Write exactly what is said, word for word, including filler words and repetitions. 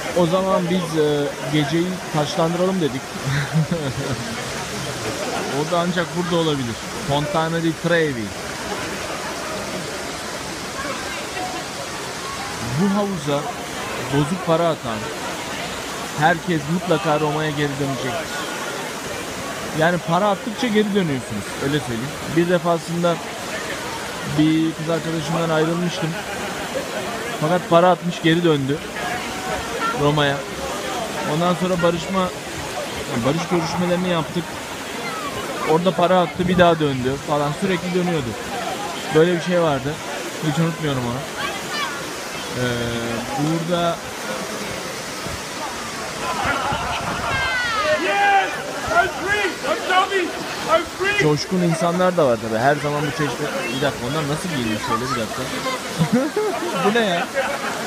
O zaman biz e, geceyi taşlandıralım dedik. O da ancak burada olabilir. Fontana di Trevi. Bu havuza bozuk para atan herkes mutlaka Roma'ya geri dönecektir. Yani para attıkça geri dönüyorsunuz. Öyle söyleyeyim. Bir defasında bir kız arkadaşımdan ayrılmıştım. Fakat para atmış geri döndü Roma'ya. Ondan sonra barışma barış görüşmelerini yaptık. Orada para attı, bir daha döndü falan, sürekli dönüyordu. Böyle bir şey vardı. Hiç unutmuyorum onu. Ee, burada coşkun insanlar da var tabi. Her zaman bu çeşme... Bir dakika, onlar nasıl giyiniyor şöyle, bir dakika. Bu ne ya?